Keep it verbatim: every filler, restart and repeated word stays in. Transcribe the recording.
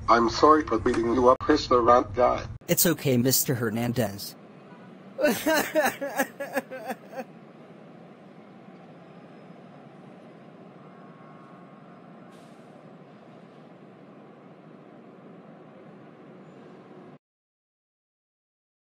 I'm sorry for beating you up, Kris the Rant guy. It's okay, Mister Hernandez.